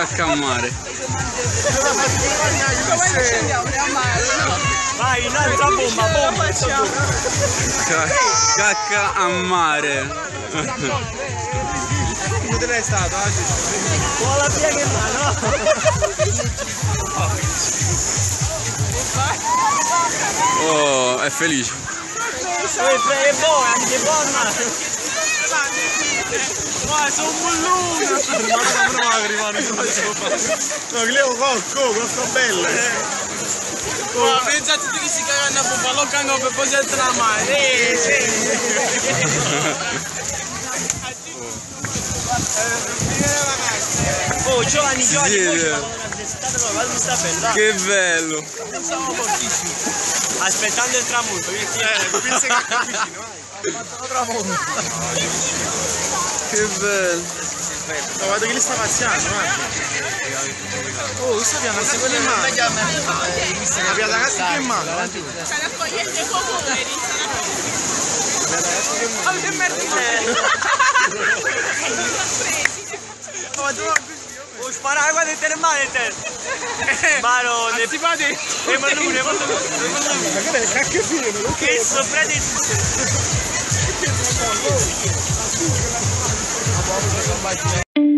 Cacca a mare. Vai, un'altra bomba. Cacca a mare. Dove è stato? Con la piega in mano. Oh, è felice. È buona, anche buona. Ma sono un bullone. No, che levo cocco, questo bello. Ma pensate che si cagano a bomba, lo cango per posare la mano. Oh, Giovanni, Sì, che bello. Pensavo pochissimo. aspettando il tramonto. Pensa che è vicino, vai. Che bello. No, guarda che li sta pazziando, guarda. Oh, questa pianta cazzo in mano. La pianta cazzo in mano. C'è l'accogliente poveri. Oh, sparare, guarda il termometro. Mano, Si fa di... Ma che è cacchio figlio? che sopra di... Che